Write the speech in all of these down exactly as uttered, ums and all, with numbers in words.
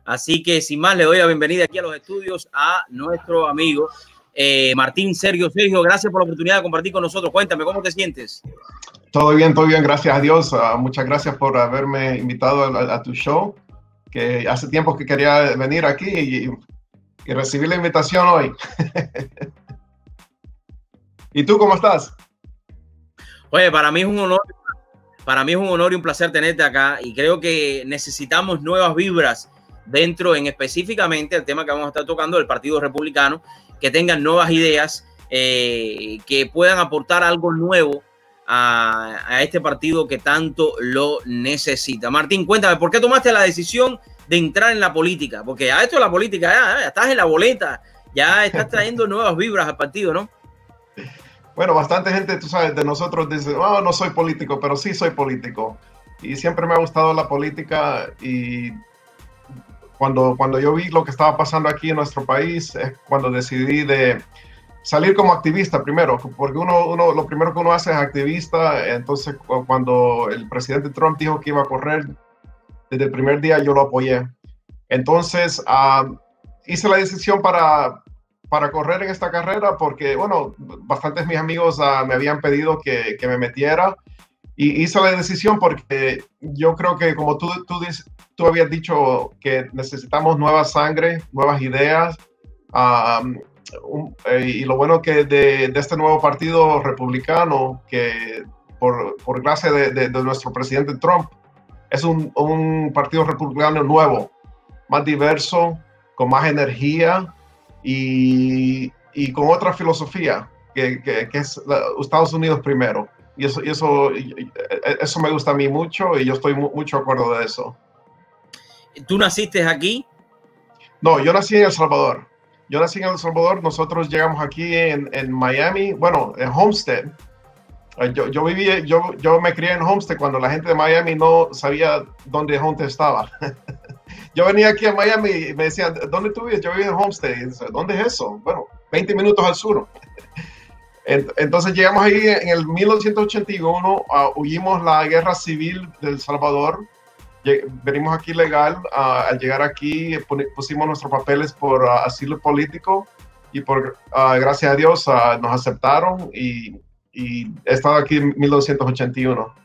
Así que sin más, le doy la bienvenida aquí a los estudios a nuestro amigo eh, Martín Sergio. Sergio, gracias por la oportunidad de compartir con nosotros. Cuéntame, ¿cómo te sientes? Todo bien, todo bien, gracias a Dios. Uh, muchas gracias por haberme invitado a, a tu show, que hace tiempo que quería venir aquí y, y recibí la invitación hoy. ¿Y tú cómo estás? Oye, para mí es un honor, para mí es un honor y un placer tenerte acá, y creo que necesitamos nuevas vibras dentro, en específicamente el tema que vamos a estar tocando, del Partido Republicano, que tengan nuevas ideas, eh, que puedan aportar algo nuevo a, a este partido que tanto lo necesita. Martín, cuéntame, ¿por qué tomaste la decisión de entrar en la política? Porque a esto de la política, ya, ya estás en la boleta, ya estás trayendo nuevas vibras al partido, ¿no? Bueno, bastante gente, tú sabes, de nosotros dice, oh, no soy político, pero sí soy político. Y siempre me ha gustado la política, y cuando, cuando yo vi lo que estaba pasando aquí en nuestro país, es cuando decidí de salir como activista primero, porque uno, uno, lo primero que uno hace es activista. Entonces, cuando el presidente Trump dijo que iba a correr, desde el primer día yo lo apoyé. Entonces, uh, hice la decisión para... para correr en esta carrera porque, bueno, bastantes de mis amigos uh, me habían pedido que, que me metiera, y hice la decisión porque yo creo que, como tú, tú, tú habías dicho, que necesitamos nueva sangre, nuevas ideas, um, un, eh, y lo bueno que de, de este nuevo partido republicano, que por, por gracia de, de, de nuestro presidente Trump, es un, un partido republicano nuevo, más diverso, con más energía, Y, y con otra filosofía, que, que, que es la, Estados Unidos primero. Y eso, y eso, eso me gusta a mí mucho, y yo estoy mu mucho de acuerdo de eso. ¿Tú naciste aquí? No, yo nací en El Salvador. Yo nací en El Salvador. Nosotros llegamos aquí en, en Miami, bueno, en Homestead. Yo, yo, viví, yo, yo me crié en Homestead cuando la gente de Miami no sabía dónde Homestead estaba. Yo venía aquí a Miami y me decían, ¿dónde tú vives? Yo vivo en Homestead. Y dice, ¿dónde es eso? Bueno, veinte minutos al sur. Entonces llegamos ahí en el mil novecientos ochenta y uno, uh, huimos la guerra civil del Salvador. Venimos aquí legal. Uh, al llegar aquí pusimos nuestros papeles por uh, asilo político, y por uh, gracias a Dios uh, nos aceptaron, y, y he estado aquí en mil novecientos ochenta y uno.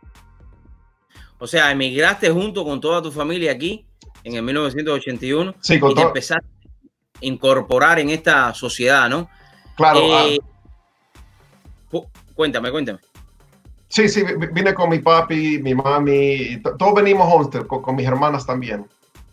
O sea, emigraste junto con toda tu familia aquí en el mil novecientos ochenta y uno, sí, y te empezaste a incorporar en esta sociedad, ¿no? Claro. Eh, uh, cuéntame, cuéntame. Sí, sí, vine con mi papi, mi mami, todos venimos juntos, con, con mis hermanas también.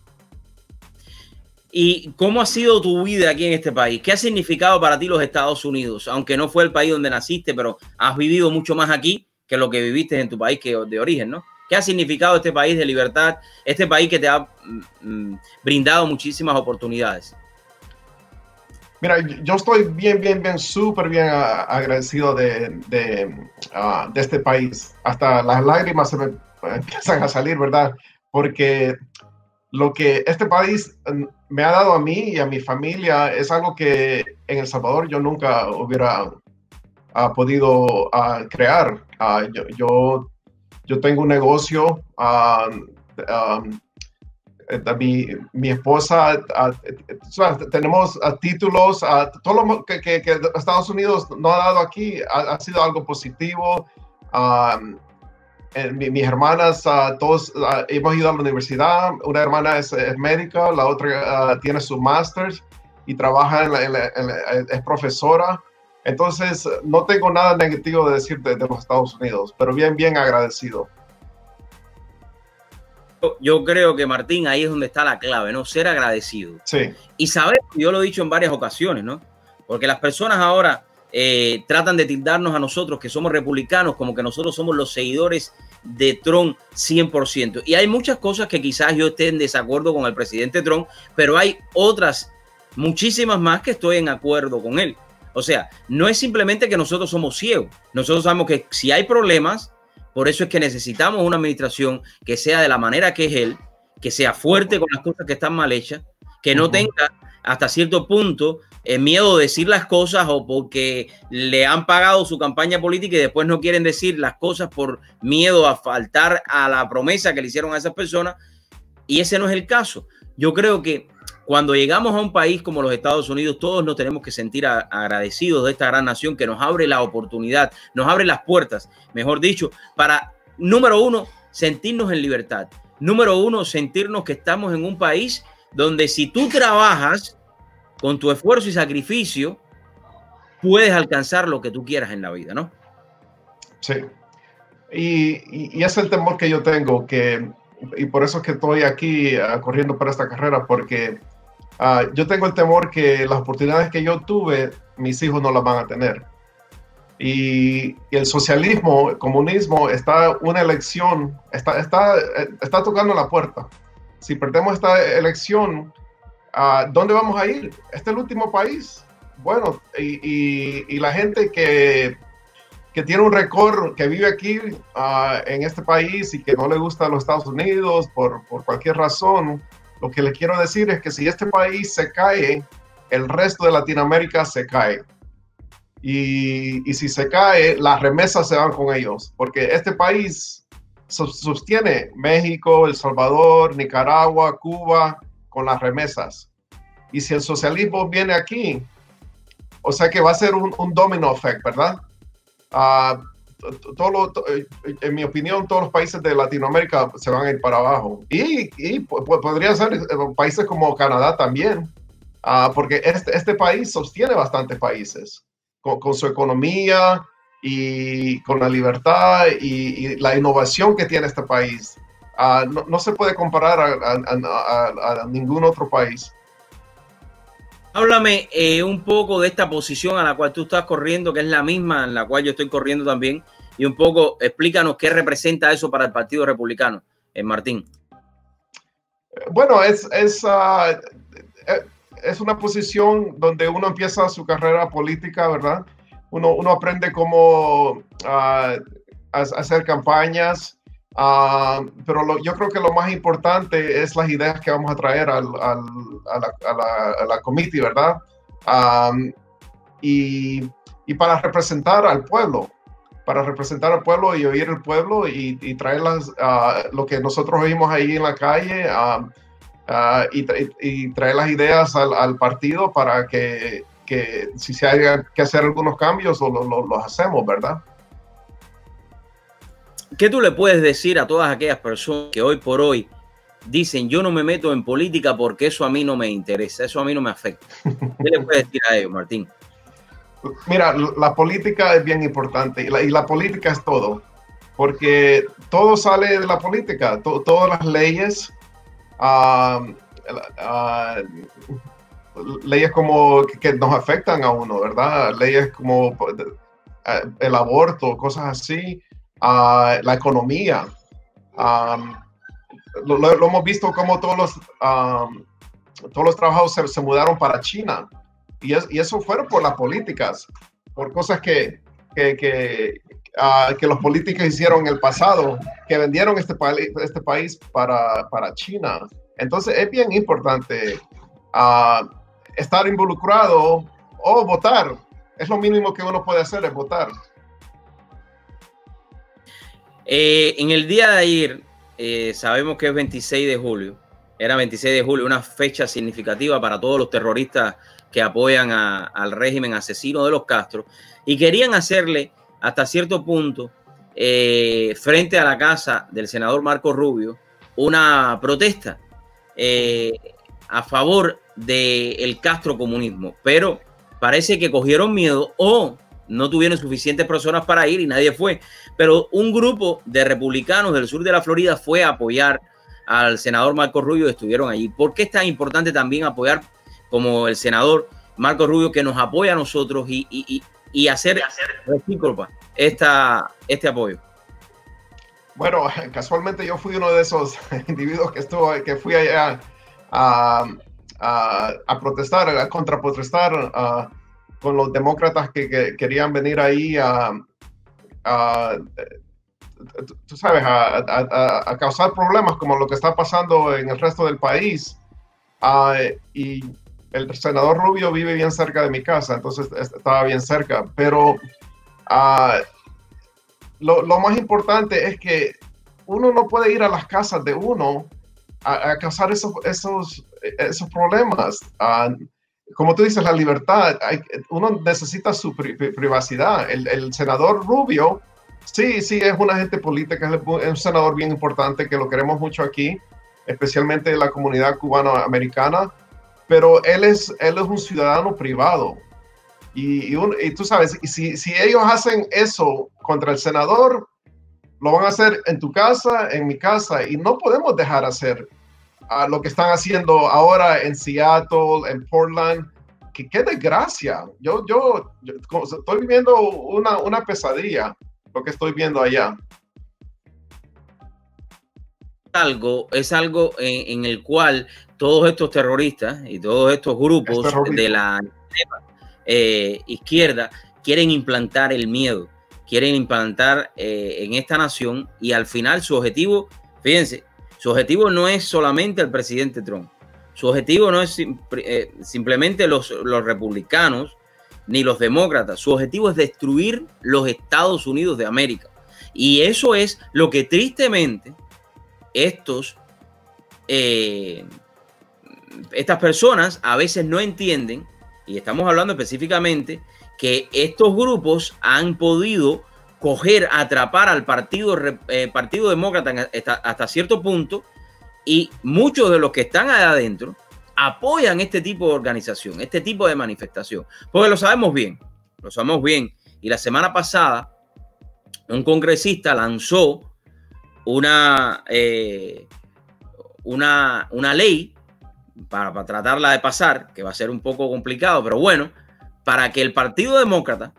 ¿Y cómo ha sido tu vida aquí en este país? ¿Qué ha significado para ti los Estados Unidos? Aunque no fue el país donde naciste, pero has vivido mucho más aquí que lo que viviste en tu país que de origen, ¿no? ¿Qué ha significado este país de libertad, este país que te ha mm, brindado muchísimas oportunidades? Mira, yo estoy bien, bien, bien, súper bien agradecido de, de, uh, de este país. Hasta las lágrimas se me empiezan a salir, ¿verdad? Porque lo que este país me ha dado a mí y a mi familia es algo que en El Salvador yo nunca hubiera uh, podido uh, crear. Uh, yo, yo Yo tengo un negocio, uh, um, mi, mi esposa, uh, tenemos uh, títulos, uh, todo lo que, que, que Estados Unidos nos ha dado aquí ha, ha sido algo positivo. Um, mi, mis hermanas, uh, todos uh, hemos ido a la universidad. Una hermana es, es médica, la otra uh, tiene su máster y trabaja, en la, en la, en la, es profesora. Entonces, no tengo nada negativo de decir de, de los Estados Unidos, pero bien, bien agradecido. Yo creo que, Martín, ahí es donde está la clave, ¿no? Ser agradecido. Sí. Y saber, yo lo he dicho en varias ocasiones, ¿no? Porque las personas ahora eh, tratan de tildarnos a nosotros, que somos republicanos, como que nosotros somos los seguidores de Trump cien por ciento. Y hay muchas cosas que quizás yo esté en desacuerdo con el presidente Trump, pero hay otras, muchísimas más, que estoy en acuerdo con él. O sea, no es simplemente que nosotros somos ciegos. Nosotros sabemos que si hay problemas, por eso es que necesitamos una administración que sea de la manera que es él, que sea fuerte con las cosas que están mal hechas, que no tenga hasta cierto punto eh, miedo de decir las cosas, o porque le han pagado su campaña política y después no quieren decir las cosas por miedo a faltar a la promesa que le hicieron a esas personas. Y ese no es el caso. Yo creo que cuando llegamos a un país como los Estados Unidos, todos nos tenemos que sentir a, agradecidos de esta gran nación que nos abre la oportunidad, nos abre las puertas, mejor dicho, para, número uno, sentirnos en libertad. Número uno, sentirnos que estamos en un país donde si tú trabajas con tu esfuerzo y sacrificio, puedes alcanzar lo que tú quieras en la vida, ¿no? Sí. Y, y, y es el temor que yo tengo, que, y por eso es que estoy aquí uh, corriendo para esta carrera, porque uh, yo tengo el temor que las oportunidades que yo tuve, mis hijos no las van a tener. Y, y el socialismo, el comunismo, está una elección, está, está, está tocando la puerta. Si perdemos esta elección, uh, ¿dónde vamos a ir? Este es el último país. Bueno, y, y, y la gente que, que tiene un récord, que vive aquí uh, en este país y que no le gusta los Estados Unidos por, por cualquier razón, lo que le quiero decir es que si este país se cae, el resto de Latinoamérica se cae. Y, y si se cae, las remesas se van con ellos, porque este país sostiene México, El Salvador, Nicaragua, Cuba, con las remesas. Y si el socialismo viene aquí, o sea que va a ser un, un domino effect, ¿verdad? Uh, todo lo, to, en mi opinión, todos los países de Latinoamérica se van a ir para abajo. Y, y podría ser países como Canadá también, uh, porque este, este país sostiene bastantes países. Con, con su economía y con la libertad y, y la innovación que tiene este país. Uh, no, no se puede comparar a, a, a, a ningún otro país. Háblame eh, un poco de esta posición a la cual tú estás corriendo, que es la misma en la cual yo estoy corriendo también, y un poco explícanos qué representa eso para el Partido Republicano, eh, Martín. Bueno, es... es uh, eh, es una posición donde uno empieza su carrera política, ¿verdad? Uno, uno aprende cómo uh, hacer campañas, uh, pero lo, yo creo que lo más importante es las ideas que vamos a traer al, al, a, la, a, la, a la comité, ¿verdad? Um, y, y para representar al pueblo, para representar al pueblo y oír el pueblo y, y traer las, uh, lo que nosotros oímos ahí en la calle, uh, Uh, y, y traer las ideas al, al partido para que, que si se haya que hacer algunos cambios, lo, lo, los hacemos, ¿verdad? ¿Qué tú le puedes decir a todas aquellas personas que hoy por hoy dicen yo no me meto en política porque eso a mí no me interesa, eso a mí no me afecta? ¿Qué le puedes decir a ellos, Martín? Mira, la política es bien importante y la, y la política es todo, porque todo sale de la política, to, todas las leyes. Uh, uh, leyes como que, que nos afectan a uno, ¿verdad? Leyes como uh, el aborto, cosas así, uh, la economía. Um, lo, lo, lo hemos visto como todos los, um, todos los trabajos se, se mudaron para China y, es, y eso fueron por las políticas, por cosas que, que, que Uh, que los políticos hicieron en el pasado, que vendieron este, pa este país para, para China. Entonces es bien importante uh, estar involucrado o votar. Es lo mínimo que uno puede hacer, es votar. Eh, en el día de ayer, eh, sabemos que es veintiséis de julio, era veintiséis de julio, una fecha significativa para todos los terroristas que apoyan a, al régimen asesino de los Castro y querían hacerle hasta cierto punto, eh, frente a la casa del senador Marco Rubio, una protesta eh, a favor del Castro comunismo. Pero parece que cogieron miedo o no tuvieron suficientes personas para ir y nadie fue. Pero un grupo de republicanos del sur de la Florida fue a apoyar al senador Marco Rubio y estuvieron allí. ¿Por qué es tan importante también apoyar como el senador Marco Rubio, que nos apoya a nosotros y, y, y y hacer recíproca esta, este apoyo? Bueno, casualmente yo fui uno de esos individuos que estuvo, que fui allá a, a, a protestar, a contraprotestar a, con los demócratas que, que querían venir ahí a, a tú sabes, a, a, a causar problemas como lo que está pasando en el resto del país. Uh, y el senador Rubio vive bien cerca de mi casa, entonces estaba bien cerca, pero uh, lo, lo más importante es que uno no puede ir a las casas de uno a, a causar esos, esos, esos problemas. Uh, como tú dices, la libertad, hay, uno necesita su pri, privacidad. El, el senador Rubio, sí, sí, es un agente político, es un senador bien importante que lo queremos mucho aquí, especialmente la comunidad cubano-americana, pero él es, él es un ciudadano privado. Y, y, un, y tú sabes, y si, si ellos hacen eso contra el senador, lo van a hacer en tu casa, en mi casa, y no podemos dejar hacer uh, lo que están haciendo ahora en Seattle, en Portland. Que qué desgracia. Yo, yo, yo estoy viviendo una, una pesadilla, lo que estoy viendo allá. Algo, es algo en, en el cual todos estos terroristas y todos estos grupos de la eh, izquierda quieren implantar el miedo, quieren implantar eh, en esta nación, y al final su objetivo, fíjense, su objetivo no es solamente el presidente Trump, su objetivo no es eh, simplemente los, los republicanos ni los demócratas, su objetivo es destruir los Estados Unidos de América. Y eso es lo que tristemente estos, eh, estas personas a veces no entienden, y estamos hablando específicamente que estos grupos han podido coger, atrapar al partido, eh, partido demócrata hasta, hasta cierto punto, y muchos de los que están allá adentro apoyan este tipo de organización, este tipo de manifestación, porque lo sabemos bien, lo sabemos bien. Y la semana pasada un congresista lanzó una, eh, una, una ley para, para tratarla de pasar, que va a ser un poco complicado, pero bueno, para que el Partido Demócrata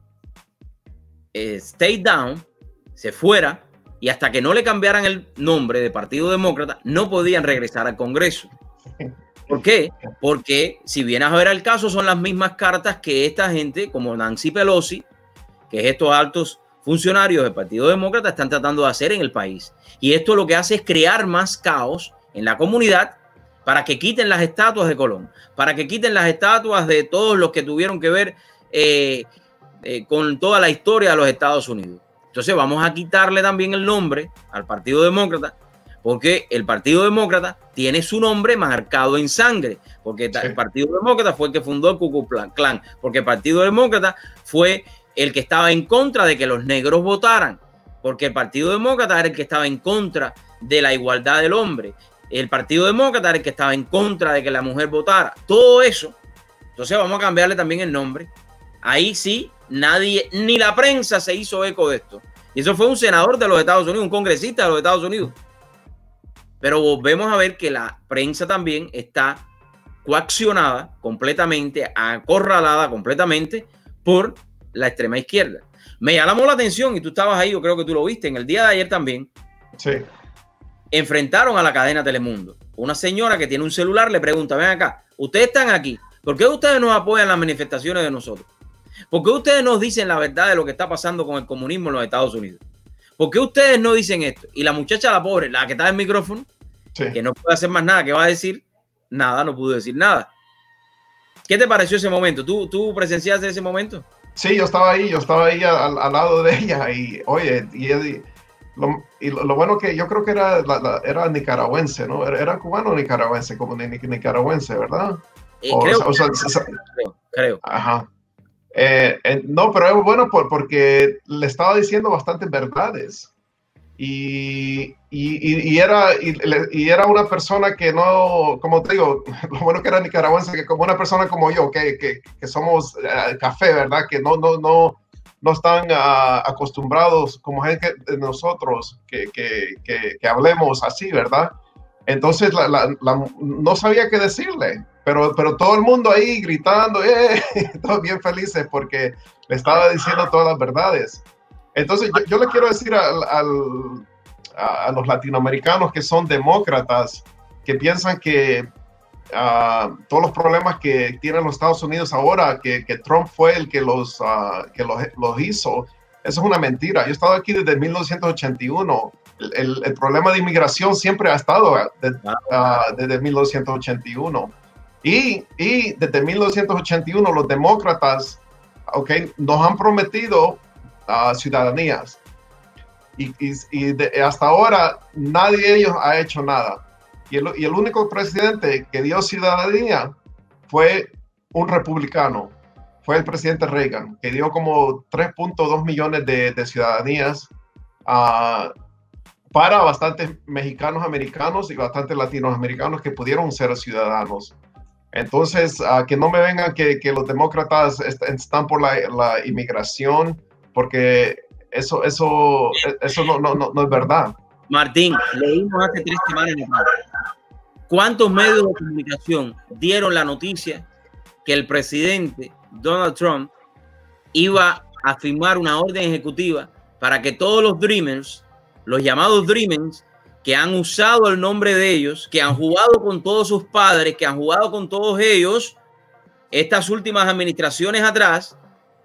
eh, stay down, se fuera, y hasta que no le cambiaran el nombre de Partido Demócrata, no podían regresar al Congreso. ¿Por qué? Porque si vienes a ver el caso, son las mismas cartas que esta gente, como Nancy Pelosi, que es estos altos funcionarios del Partido Demócrata, están tratando de hacer en el país. Y esto lo que hace es crear más caos en la comunidad para que quiten las estatuas de Colón, para que quiten las estatuas de todos los que tuvieron que ver eh, eh, con toda la historia de los Estados Unidos. Entonces vamos a quitarle también el nombre al Partido Demócrata, porque el Partido Demócrata tiene su nombre marcado en sangre, porque sí. El Partido Demócrata fue el que fundó el Ku Klux Klan, porque el Partido Demócrata fue el que estaba en contra de que los negros votaran, porque el Partido Demócrata era el que estaba en contra de la igualdad del hombre, el Partido Demócrata era el que estaba en contra de que la mujer votara, todo eso. Entonces vamos a cambiarle también el nombre. Ahí sí, nadie, ni la prensa se hizo eco de esto. Y eso fue un senador de los Estados Unidos, un congresista de los Estados Unidos. Pero volvemos a ver que la prensa también está coaccionada completamente, acorralada completamente por la extrema izquierda. Me llamó la atención, y tú estabas ahí, yo creo que tú lo viste, en el día de ayer también. Sí. Enfrentaron a la cadena Telemundo. Una señora que tiene un celular le pregunta, ven acá, ustedes están aquí, ¿por qué ustedes nos apoyan las manifestaciones de nosotros? ¿Por qué ustedes nos dicen la verdad de lo que está pasando con el comunismo en los Estados Unidos? ¿Por qué ustedes no dicen esto? Y la muchacha, la pobre, la que está en el micrófono, sí, que no puede hacer más nada, que va a decir nada, no pudo decir nada. ¿Qué te pareció ese momento? ¿Tú, tú presenciaste ese momento? Sí, yo estaba ahí, yo estaba ahí al, al lado de ella, y oye, y, y, lo, y lo, lo bueno que yo creo que era, la, la, era nicaragüense, ¿no? Era, era cubano o nicaragüense, como ni, nicaragüense, ¿verdad? Eh, o, creo, o sea, o sea, creo, creo. Ajá. Eh, eh, no, pero es bueno por, porque le estaba diciendo bastantes verdades. Y, y, y, era, y, y era una persona que no, como te digo, lo bueno que era nicaragüense, que como una persona como yo, que, que, que somos uh, café, ¿verdad? Que no, no, no, no están uh, acostumbrados como gente de nosotros, que, que, que, que hablemos así, ¿verdad? Entonces la, la, la, no sabía qué decirle, pero, pero todo el mundo ahí gritando, eh, todos bien felices porque le estaba diciendo todas las verdades. Entonces yo, yo le quiero decir al, al, a, a los latinoamericanos que son demócratas, que piensan que uh, todos los problemas que tienen los Estados Unidos ahora, que, que Trump fue el que, los, uh, que los, los hizo, eso es una mentira. Yo he estado aquí desde mil novecientos ochenta y uno. El, el, el problema de inmigración siempre ha estado de, uh, desde mil novecientos ochenta y uno. Y, y desde mil novecientos ochenta y uno los demócratas, okay, nos han prometido Uh, ciudadanías, y, y, y de, hasta ahora nadie de ellos ha hecho nada. Y el, y el único presidente que dio ciudadanía fue un republicano, fue el presidente Reagan, que dio como tres punto dos millones de, de ciudadanías uh, para bastantes mexicanos americanos y bastantes latinoamericanos que pudieron ser ciudadanos. Entonces, uh, que no me vengan que, que los demócratas est están por la, la inmigración, porque eso, eso, eso no, no, no, no es verdad. Martín, leímos hace tres semanas cuántos medios de comunicación dieron la noticia que el presidente Donald Trump iba a firmar una orden ejecutiva para que todos los Dreamers, los llamados Dreamers, que han usado el nombre de ellos, que han jugado con todos sus padres, que han jugado con todos ellos estas últimas administraciones atrás,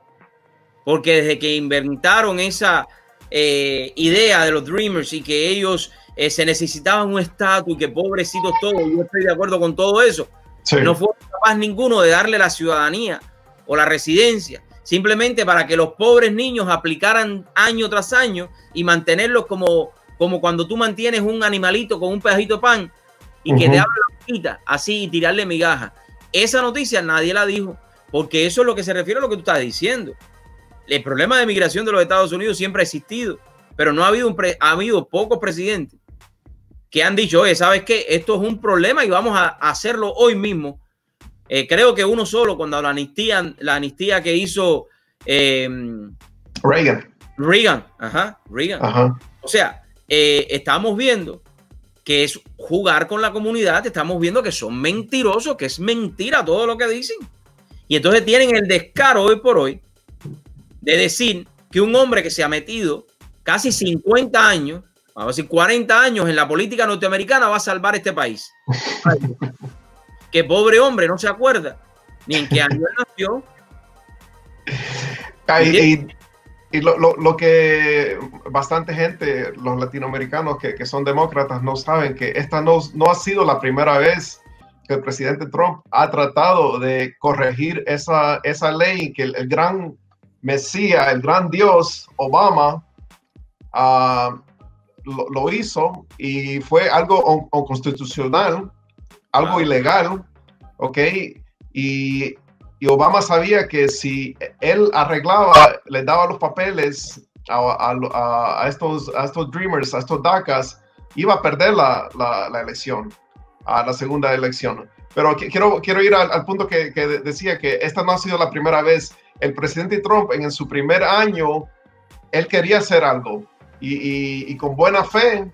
porque desde que inventaron esa eh, idea de los Dreamers y que ellos eh, se necesitaban un estatus y que pobrecitos todos, yo estoy de acuerdo con todo eso, sí. No fue capaz ninguno de darle la ciudadanía o la residencia, simplemente para que los pobres niños aplicaran año tras año y mantenerlos como, como cuando tú mantienes un animalito con un pedacito de pan y uh-huh. que te abra la boquita así y tirarle migaja. Esa noticia nadie la dijo, porque eso es lo que se refiere a lo que tú estás diciendo. El problema de migración de los Estados Unidos siempre ha existido, pero no ha habido, un pre, ha habido pocos presidentes que han dicho, oye, ¿sabes qué? Esto es un problema y vamos a, a hacerlo hoy mismo. Eh, creo que uno solo, cuando la amnistía, la amnistía que hizo eh, Reagan. Reagan, ajá, Reagan. Ajá. O sea, eh, estamos viendo que es jugar con la comunidad, estamos viendo que son mentirosos, que es mentira todo lo que dicen. Y entonces tienen el descaro hoy por hoy de decir que un hombre que se ha metido casi cincuenta años, vamos a decir cuarenta años en la política norteamericana va a salvar este país. Que pobre hombre no se acuerda ni en qué año nació. Y, y, y lo, lo, lo que bastante gente, los latinoamericanos que, que son demócratas, no saben que esta no, no ha sido la primera vez que el presidente Trump ha tratado de corregir esa, esa ley que el, el gran Mesías, el gran Dios, Obama, uh, lo, lo hizo y fue algo inconstitucional, algo wow. ilegal, ¿ok? Y, y Obama sabía que si él arreglaba, le daba los papeles a, a, a, estos, a estos Dreamers, a estos DACAs, iba a perder la, la, la elección, a la segunda elección. Pero quiero, quiero ir al, al punto que, que decía que esta no ha sido la primera vez. El presidente Trump en, en su primer año, él quería hacer algo y, y, y con buena fe,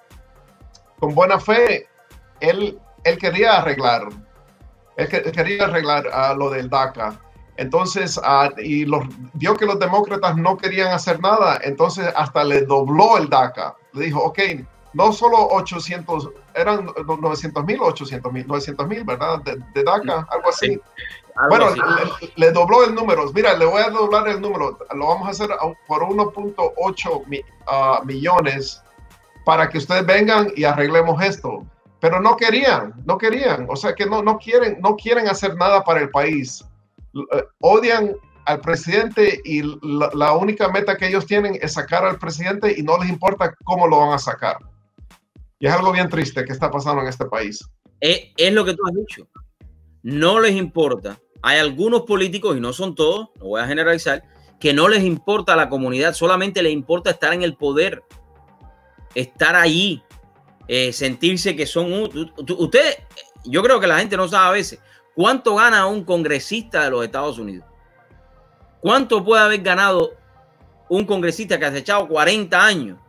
con buena fe, él, él quería arreglar, él, que, él quería arreglar uh, lo del DACA. Entonces, uh, y los, vio que los demócratas no querían hacer nada, entonces hasta le dobló el DACA. Le dijo, ok, no solo ochocientos, eran novecientos mil o ochocientos mil, novecientos mil, ¿verdad? De, de DACA, algo así. Sí. Bueno, le, le dobló el número. Mira, le voy a doblar el número. Lo vamos a hacer por uno punto ocho mi, uh, millones para que ustedes vengan y arreglemos esto. Pero no querían, no querían. O sea que no, no, quieren, no quieren hacer nada para el país. Uh, odian al presidente y la, la única meta que ellos tienen es sacar al presidente y no les importa cómo lo van a sacar. Y es algo bien triste que está pasando en este país. Es, es lo que tú has dicho. No les importa. Hay algunos políticos, y no son todos, no voy a generalizar, que no les importa a la comunidad, solamente les importa estar en el poder, estar allí, eh, sentirse que son... Un, usted, yo creo que la gente no sabe a veces cuánto gana un congresista de los Estados Unidos. ¿Cuánto puede haber ganado un congresista que ha echado cuarenta años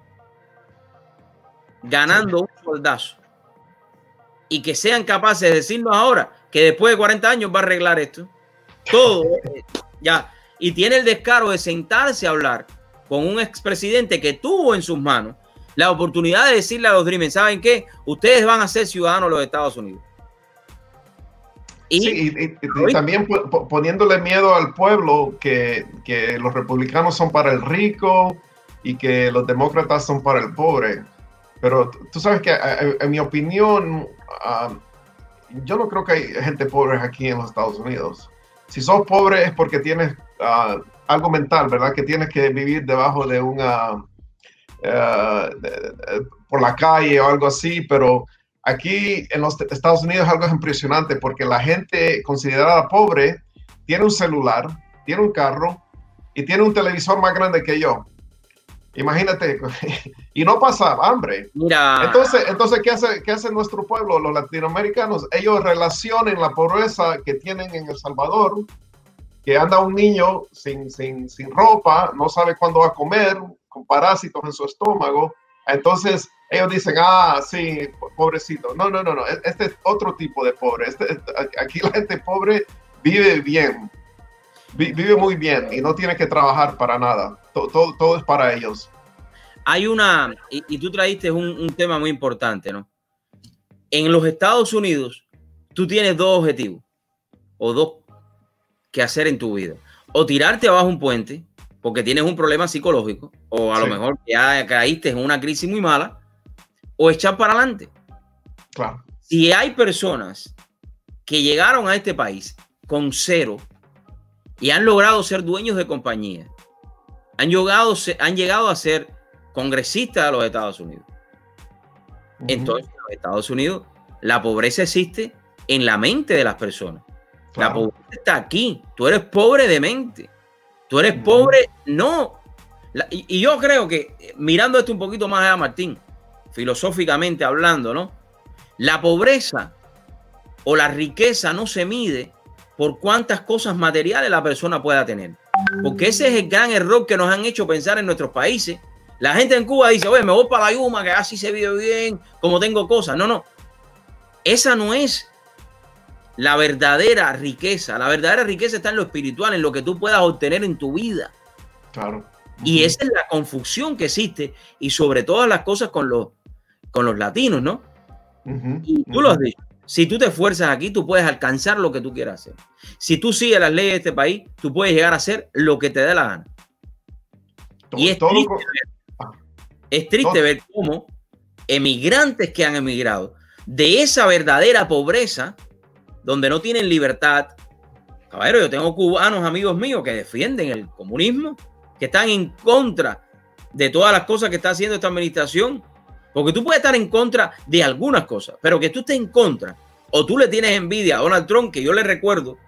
ganando un soldazo? Y que sean capaces de decirnos ahora que después de cuarenta años va a arreglar esto. Todo. Ya. Y tiene el descaro de sentarse a hablar con un expresidente que tuvo en sus manos la oportunidad de decirle a los Dreamers, ¿saben qué? Ustedes van a ser ciudadanos de los Estados Unidos. Y, sí, y, y, y también poniéndole miedo al pueblo que, que los republicanos son para el rico y que los demócratas son para el pobre. Pero tú sabes que, en mi opinión, uh, yo no creo que hay gente pobre aquí en los Estados Unidos. Si sos pobre es porque tienes uh, algo mental, ¿verdad? Que tienes que vivir debajo de una... Uh, de, de, por la calle o algo así, pero aquí en los Estados Unidos es algo impresionante porque la gente considerada pobre tiene un celular, tiene un carro y tiene un televisor más grande que yo. Imagínate, y no pasa hambre. Mira. Entonces, entonces ¿qué hace, qué hace nuestro pueblo, los latinoamericanos? Ellos relacionan la pobreza que tienen en El Salvador, que anda un niño sin, sin, sin ropa, no sabe cuándo va a comer, con parásitos en su estómago. Entonces, ellos dicen, ah, sí, pobrecito. No, no, no, no. Este es otro tipo de pobre. Este, aquí la gente pobre vive bien. Vive muy bien y no tiene que trabajar para nada. Todo, todo, todo es para ellos. Hay una, y, y tú trajiste un, un tema muy importante, ¿no? En los Estados Unidos, tú tienes dos objetivos o dos que hacer en tu vida. O tirarte abajo un puente porque tienes un problema psicológico, o a sí. lo mejor ya caíste en una crisis muy mala, o echar para adelante. Claro. Si hay personas que llegaron a este país con cero y han logrado ser dueños de compañía, han llegado, han llegado a ser congresistas de los Estados Unidos. Uh-huh. Entonces, en los Estados Unidos, la pobreza existe en la mente de las personas. Claro. La pobreza está aquí. Tú eres pobre de mente. Tú eres uh-huh. pobre, no. La, y, y yo creo que, mirando esto un poquito más allá, Martín, filosóficamente hablando, ¿no? La pobreza o la riqueza no se mide por cuántas cosas materiales la persona pueda tener. Porque ese es el gran error que nos han hecho pensar en nuestros países. La gente en Cuba dice, oye, me voy para la Yuma, que así se vive bien, como tengo cosas. No, no. Esa no es la verdadera riqueza. La verdadera riqueza está en lo espiritual, en lo que tú puedas obtener en tu vida. Claro. Uh-huh. Y esa es la confusión que existe, y sobre todas las cosas con los, con los latinos, ¿no? Uh-huh. Y tú uh-huh. lo has dicho. Si tú te esfuerzas aquí, tú puedes alcanzar lo que tú quieras hacer. Si tú sigues las leyes de este país, tú puedes llegar a hacer lo que te dé la gana. Todo, y es triste, todo, ver, es triste todo. ver cómo emigrantes que han emigrado de esa verdadera pobreza, donde no tienen libertad. Caballero, yo tengo cubanos, amigos míos, que defienden el comunismo, que están en contra de todas las cosas que está haciendo esta administración. Porque tú puedes estar en contra de algunas cosas, pero que tú estés en contra o tú le tienes envidia a Donald Trump, que yo le recuerdo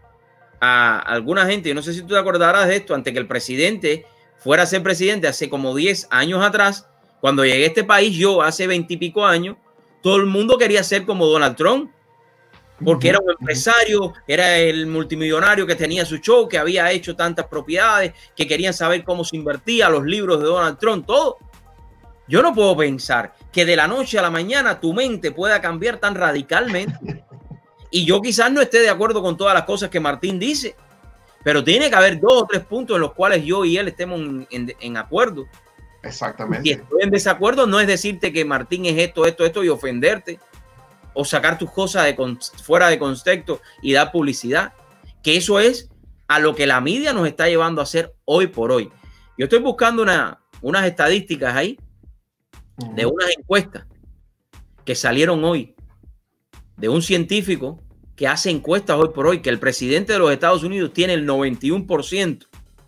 a alguna gente, yo no sé si tú te acordarás de esto, antes que el presidente fuera a ser presidente hace como diez años atrás, cuando llegué a este país, yo hace veinte y pico años, todo el mundo quería ser como Donald Trump, porque era un empresario, era el multimillonario que tenía su show, que había hecho tantas propiedades, que querían saber cómo se invertía, los libros de Donald Trump, todo. Yo no puedo pensar que de la noche a la mañana tu mente pueda cambiar tan radicalmente. Y yo quizás no esté de acuerdo con todas las cosas que Martín dice, pero tiene que haber dos o tres puntos en los cuales yo y él estemos en, en, en acuerdo. Exactamente. Si estoy en desacuerdo, no es decirte que Martín es esto, esto, esto y ofenderte o sacar tus cosas de con, fuera de contexto y dar publicidad. Que eso es a lo que la media nos está llevando a hacer hoy por hoy. Yo estoy buscando una, unas estadísticas ahí de unas encuestas que salieron hoy de un científico que hace encuestas hoy por hoy, que el presidente de los Estados Unidos tiene el noventa y uno por ciento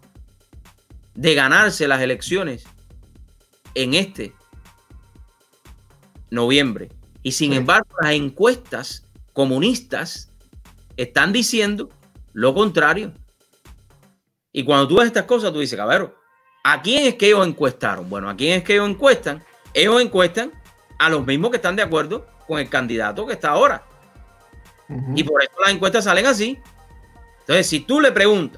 de ganarse las elecciones en este noviembre. Y sin sí. embargo, las encuestas comunistas están diciendo lo contrario. Y cuando tú ves estas cosas, tú dices, cabrón, ¿a quién es que ellos encuestaron? Bueno, ¿a quién es que ellos encuestan? Ellos encuestan a los mismos que están de acuerdo con el candidato que está ahora. Uh-huh. Y por eso las encuestas salen así. Entonces, si tú le preguntas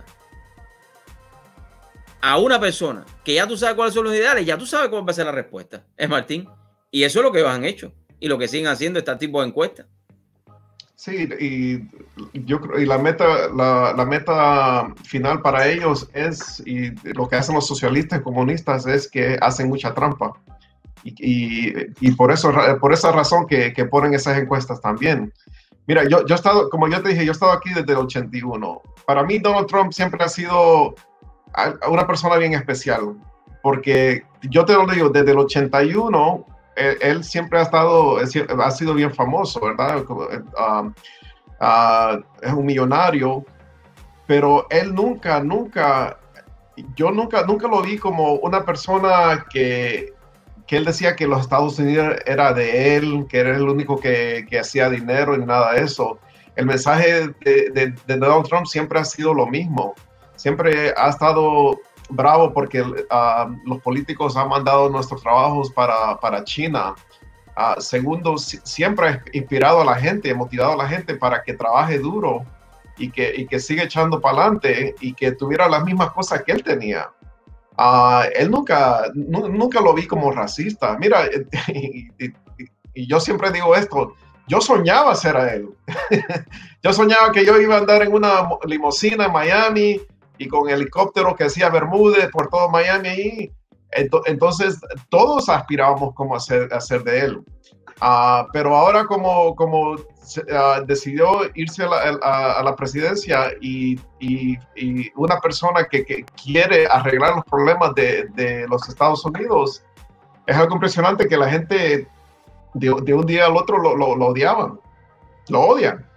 a una persona que ya tú sabes cuáles son los ideales, ya tú sabes cuál va a ser la respuesta. Es Martín. Y eso es lo que ellos han hecho. Y lo que siguen haciendo este tipo de encuestas. Sí, y yo creo, y la meta, la, la meta final para ellos es, y lo que hacen los socialistas y comunistas es que hacen mucha trampa. Y, y, y por eso, por esa razón que, que ponen esas encuestas también. Mira, yo, yo he estado, como yo te dije, yo he estado aquí desde el ochenta y uno. Para mí, Donald Trump siempre ha sido una persona bien especial, porque yo te lo digo, desde el ochenta y uno, él, él siempre ha estado, ha sido bien famoso, ¿verdad? Uh, uh, es un millonario, pero él nunca, nunca, yo nunca, nunca lo vi como una persona que que él decía que los Estados Unidos era de él, que era el único que, que hacía dinero y nada de eso. El mensaje de, de, de Donald Trump siempre ha sido lo mismo. Siempre ha estado bravo porque uh, los políticos han mandado nuestros trabajos para, para China. Uh, segundo, si, siempre ha inspirado a la gente, motivado a la gente para que trabaje duro y que, y que siga echando para adelante y que tuviera las mismas cosas que él tenía. Uh, él nunca, nunca lo vi como racista. Mira, y, y, y yo siempre digo esto, yo soñaba ser a él. Yo soñaba que yo iba a andar en una limusina en Miami y con helicóptero que hacía Bermúdez por todo Miami ahí. Entonces, todos aspirábamos como a ser, a ser de él. Uh, pero ahora como, como uh, decidió irse a la, a, a la presidencia y, y, y una persona que, que quiere arreglar los problemas de, de los Estados Unidos, es algo impresionante que la gente de, de un día al otro lo, lo, lo odiaban, lo odian.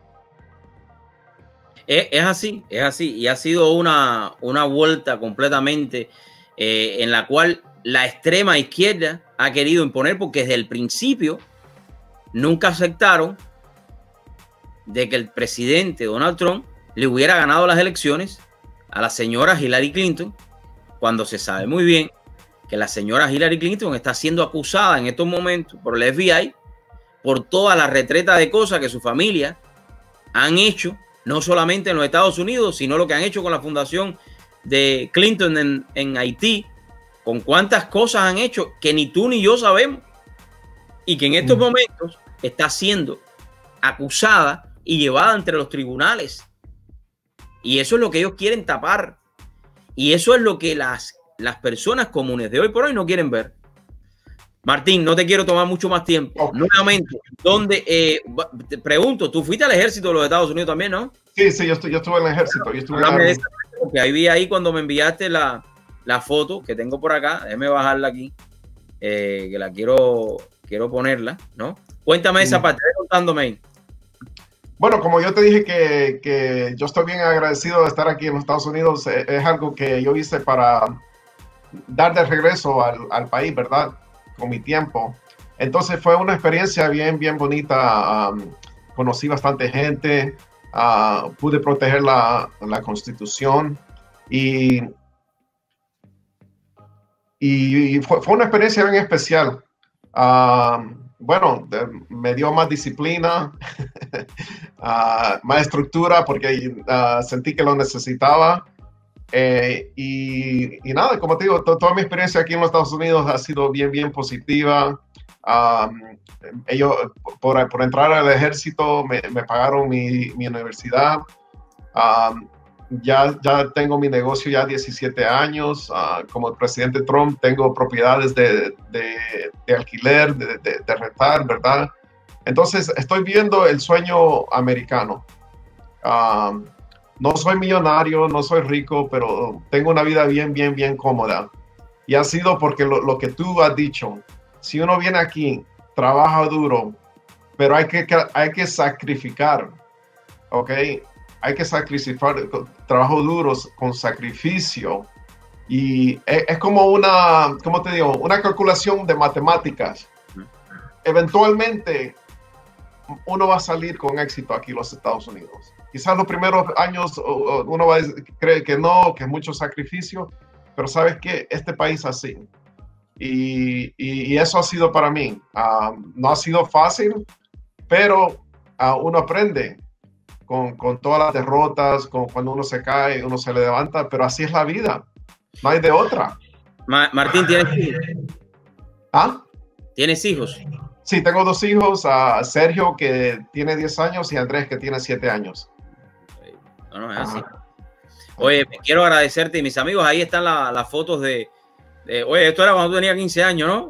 Es, es así, es así. Y ha sido una, una vuelta completamente eh, en la cual la extrema izquierda ha querido imponer, porque desde el principio nunca aceptaron de que el presidente Donald Trump le hubiera ganado las elecciones a la señora Hillary Clinton, cuando se sabe muy bien que la señora Hillary Clinton está siendo acusada en estos momentos por el F B I por toda la retreta de cosas que su familia han hecho, no solamente en los Estados Unidos, sino lo que han hecho con la fundación de Clinton en, en Haití, con cuántas cosas han hecho que ni tú ni yo sabemos, y que en estos momentos está siendo acusada y llevada entre los tribunales. Y eso es lo que ellos quieren tapar. Y eso es lo que las, las personas comunes de hoy por hoy no quieren ver. Martín, no te quiero tomar mucho más tiempo. Okay. Nuevamente, donde eh, te pregunto, tú fuiste al ejército de los Estados Unidos también, ¿no? Sí, sí, yo, estoy, yo estuve en el ejército. Yo estuve en el... Porque ahí vi ahí cuando me enviaste la, la foto que tengo por acá. Déjame bajarla aquí, eh, que la quiero, quiero ponerla, ¿no? Cuéntame esa parte, contándome ahí. Bueno, como yo te dije que, que yo estoy bien agradecido de estar aquí en los Estados Unidos, es, es algo que yo hice para dar de regreso al, al país, ¿verdad? Con mi tiempo. Entonces fue una experiencia bien, bien bonita. Um, conocí bastante gente, uh, pude proteger la, la Constitución y, y fue, fue una experiencia bien especial. Uh, bueno, de, me dio más disciplina, uh, más estructura, porque uh, sentí que lo necesitaba. Eh, y, y nada, como te digo, to, toda mi experiencia aquí en los Estados Unidos ha sido bien, bien positiva. Um, ellos, por, por entrar al ejército, me, me pagaron mi, mi universidad. Um, ya, ya tengo mi negocio ya diecisiete años. Uh, como el presidente Trump, tengo propiedades de, de, de alquiler, de, de, de rentar, ¿verdad? Entonces, estoy viendo el sueño americano. Um, No soy millonario, no soy rico, pero tengo una vida bien, bien, bien cómoda. Y ha sido porque lo, lo que tú has dicho, si uno viene aquí, trabaja duro, pero hay que, hay que sacrificar, ¿ok? Hay que sacrificar, trabajo duro con sacrificio. Y es, es como una, ¿cómo te digo? Una calculación de matemáticas. Eventualmente, uno va a salir con éxito aquí en los Estados Unidos. Quizás los primeros años uno va a creer que no, que es mucho sacrificio, pero ¿sabes qué? Este país es así. Y, y, y eso ha sido para mí. Uh, no ha sido fácil, pero uh, uno aprende con, con todas las derrotas, con, cuando uno se cae, uno se le levanta, pero así es la vida. No hay de otra. Ma Martín, ¿tienes hijos? ¿Ah? ¿Tienes hijos? Sí, tengo dos hijos, uh, Sergio que tiene diez años y Andrés que tiene siete años. No, no, es así. Oye, quiero agradecerte y mis amigos, ahí están las la fotos de, de... Oye, esto era cuando tú tenías quince años, ¿no?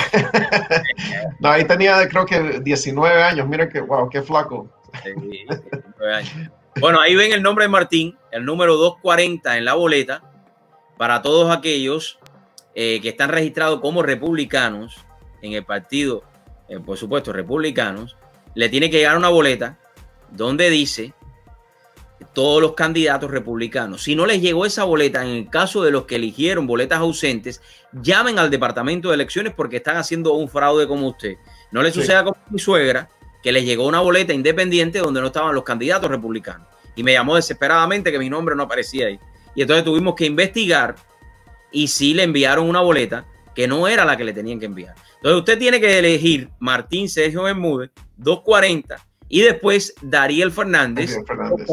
No, ahí tenía creo que diecinueve años, miren que, wow, qué flaco. Sí, diecinueve años. Bueno, ahí ven el nombre de Martín, el número doscientos cuarenta en la boleta, para todos aquellos eh, que están registrados como republicanos en el partido, eh, por supuesto, republicanos, le tiene que llegar una boleta donde dice todos los candidatos republicanos. Si no les llegó esa boleta, en el caso de los que eligieron boletas ausentes, llamen al departamento de elecciones porque están haciendo un fraude como usted. No le suceda sí. como mi suegra, que les llegó una boleta independiente donde no estaban los candidatos republicanos. Y me llamó desesperadamente que mi nombre no aparecía ahí. Y entonces tuvimos que investigar y sí le enviaron una boleta que no era la que le tenían que enviar. Entonces usted tiene que elegir Martín Sergio Bermúdez, doscientos cuarenta, y después Dariel Fernández. Dariel Fernández.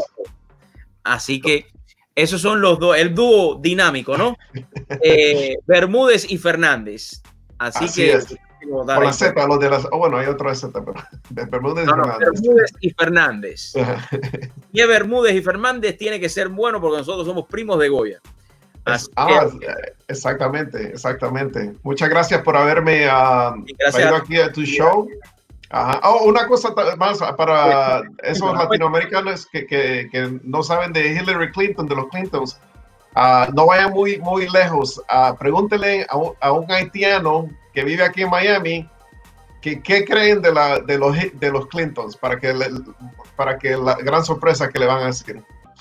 Así que esos son los dos, el dúo dinámico, ¿no? Eh, Bermúdez y Fernández. Así, Así que... Es. Con la Z, los de las... Oh, bueno, hay otra Z, pero... De Bermúdez, no, y no, Bermúdez y Fernández. Y Bermúdez y Fernández tiene que ser bueno porque nosotros somos primos de Goya. Así ah, que... exactamente, exactamente. Muchas gracias por haberme uh, traído aquí a tu show. Ajá. Oh, una cosa más para esos latinoamericanos que, que, que no saben de Hillary Clinton, de los Clintons. Uh, no vayan muy, muy lejos. Uh, pregúntenle a un, a un haitiano que vive aquí en Miami que qué creen de, la, de, los, de los Clintons para que, le, para que la gran sorpresa que le van a decir.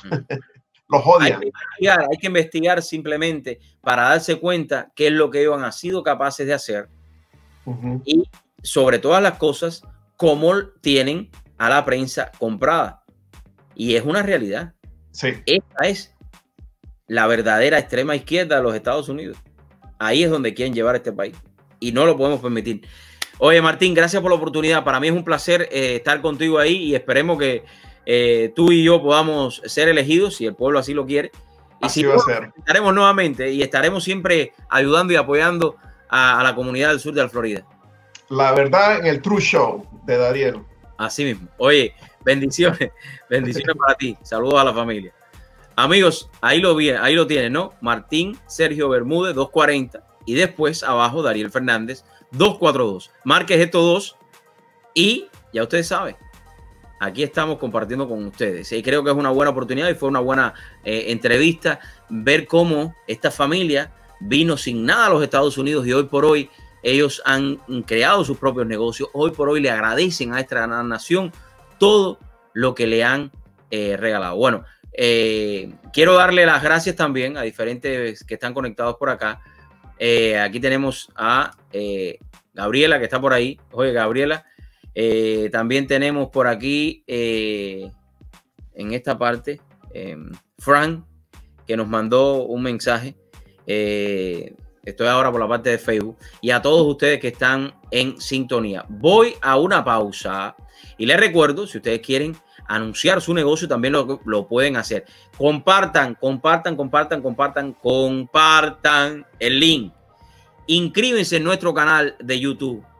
Los odian. Hay que, investigar, hay que investigar simplemente para darse cuenta qué es lo que ellos han sido capaces de hacer. Uh-huh. Y sobre todas las cosas, cómo tienen a la prensa comprada. Y es una realidad. Sí. Esta es la verdadera extrema izquierda de los Estados Unidos. Ahí es donde quieren llevar este país. Y no lo podemos permitir. Oye, Martín, gracias por la oportunidad. Para mí es un placer eh, estar contigo ahí y esperemos que eh, tú y yo podamos ser elegidos, si el pueblo así lo quiere. Y así si va no, a ser. Estaremos nuevamente y estaremos siempre ayudando y apoyando a, a la comunidad del sur de la Florida. La verdad en el True Show de Dariel. Así mismo. Oye, bendiciones. Bendiciones para ti. Saludos a la familia. Amigos, ahí lo, vi, ahí lo tienen, ¿no? Martín Sergio Bermúdez, doscientos cuarenta. Y después abajo Dariel Fernández, doscientos cuarenta y dos. Marques estos dos y ya ustedes saben, aquí estamos compartiendo con ustedes. Y creo que es una buena oportunidad y fue una buena eh, entrevista ver cómo esta familia vino sin nada a los Estados Unidos y hoy por hoy ellos han creado sus propios negocios. Hoy por hoy le agradecen a esta gran nación todo lo que le han eh, regalado. Bueno, eh, quiero darle las gracias también a diferentes que están conectados por acá. Eh, aquí tenemos a eh, Gabriela que está por ahí. Oye, Gabriela. Eh, también tenemos por aquí eh, en esta parte eh, Frank, que nos mandó un mensaje. Eh, estoy ahora por la parte de Facebook. Y a todos ustedes que están en sintonía. Voy a una pausa y les recuerdo, si ustedes quieren anunciar su negocio, también lo, lo pueden hacer. Compartan, compartan, compartan, compartan, compartan el link. Inscríbanse en nuestro canal de YouTube.